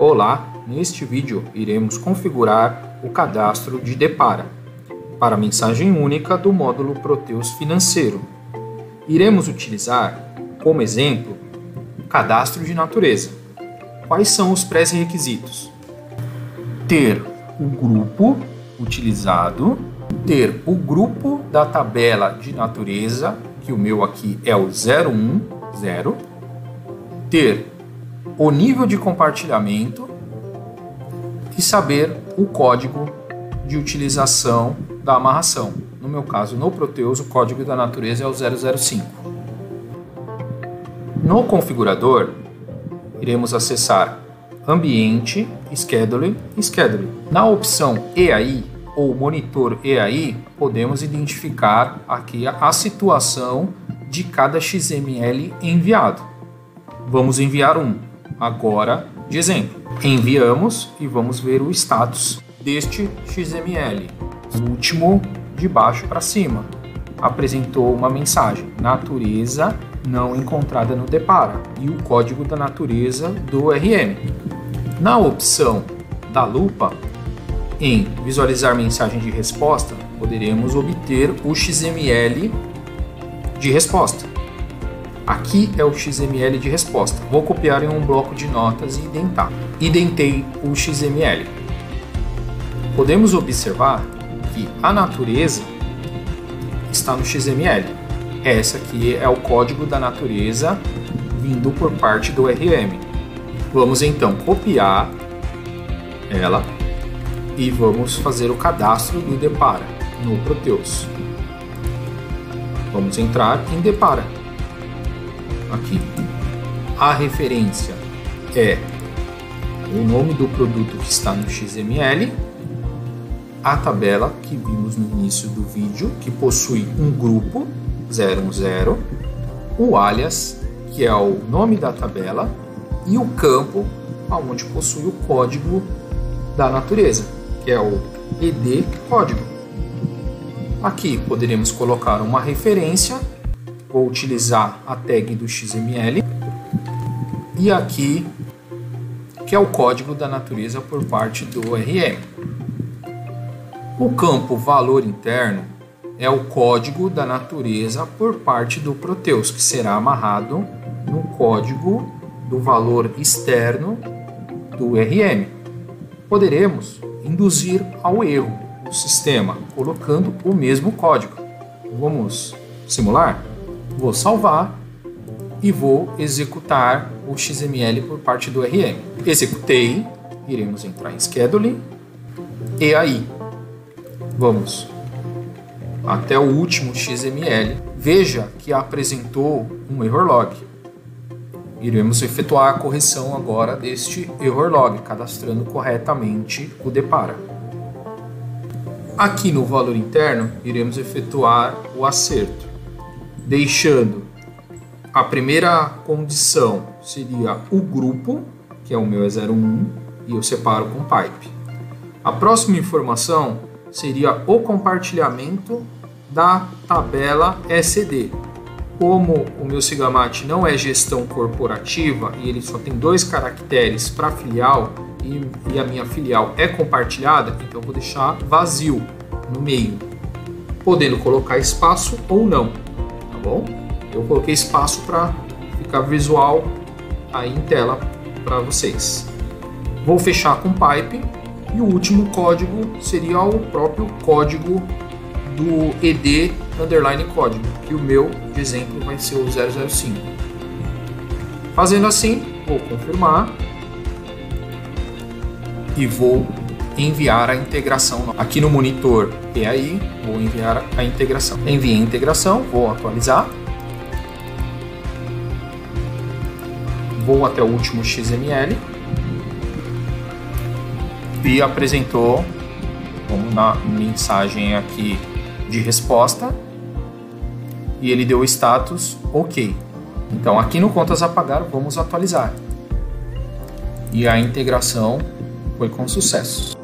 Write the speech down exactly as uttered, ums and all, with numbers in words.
Olá, neste vídeo iremos configurar o cadastro de Depara para a mensagem única do módulo Proteus Financeiro. Iremos utilizar como exemplo o cadastro de natureza. Quais são os pré-requisitos? Ter o grupo utilizado, ter o grupo da tabela de natureza, que o meu aqui é o zero um zero, ter o nível de compartilhamento e saber o código de utilização da amarração. No meu caso, no Proteus, o código da natureza é o zero zero cinco. No configurador, iremos acessar Ambiente, Scheduling e Scheduling. Na opção E A I ou Monitor E A I, podemos identificar aqui a situação de cada X M L enviado. Vamos enviar um, agora de exemplo. Enviamos e vamos ver o status deste X M L. O último de baixo para cima apresentou uma mensagem: natureza não encontrada no Depara, e o código da natureza do R M. Na opção da lupa, em visualizar mensagem de resposta, poderemos obter o X M L de resposta. Aqui é o X M L de resposta. Vou copiar em um bloco de notas e identar. Identei o X M L. Podemos observar que a natureza está no X M L. Essa aqui é o código da natureza vindo por parte do R M. Vamos então copiar ela e vamos fazer o cadastro do Depara no Proteus. Vamos entrar em Depara. Aqui a referência é o nome do produto que está no X M L, a tabela que vimos no início do vídeo, que possui um grupo zero um zero, o alias, que é o nome da tabela, e o campo, onde possui o código da natureza, que é o E D código. Aqui poderemos colocar uma referência. Vou utilizar a tag do X M L e aqui que é o código da natureza por parte do R M. O campo valor interno é o código da natureza por parte do Proteus, que será amarrado no código do valor externo do R M. Poderemos induzir ao erro o sistema colocando o mesmo código. Vamos simular? Vou salvar e vou executar o X M L por parte do R M. Executei, iremos entrar em Scheduling e aí vamos até o último X M L. Veja que apresentou um error log. Iremos efetuar a correção agora deste error log, cadastrando corretamente o Depara. Aqui no valor interno, iremos efetuar o acerto, deixando a primeira condição seria o grupo, que é o meu é zero um, e eu separo com pipe. A próxima informação seria o compartilhamento da tabela S D. Como o meu Sigamate não é gestão corporativa e ele só tem dois caracteres para filial e, e a minha filial é compartilhada, então eu vou deixar vazio no meio, podendo colocar espaço ou não. Tá bom? Eu coloquei espaço para ficar visual aí em tela para vocês. Vou fechar com pipe e o último código seria o próprio código do E D underline código, que o meu de exemplo vai ser o zero zero cinco. Fazendo assim, vou confirmar e vou enviar a integração. Aqui no monitor E A I, vou enviar a integração. Enviei a integração, vou atualizar. Vou até o último X M L e apresentou, como na mensagem aqui de resposta, e ele deu o status OK. Então aqui no contas a pagar vamos atualizar. E a integração foi com sucesso.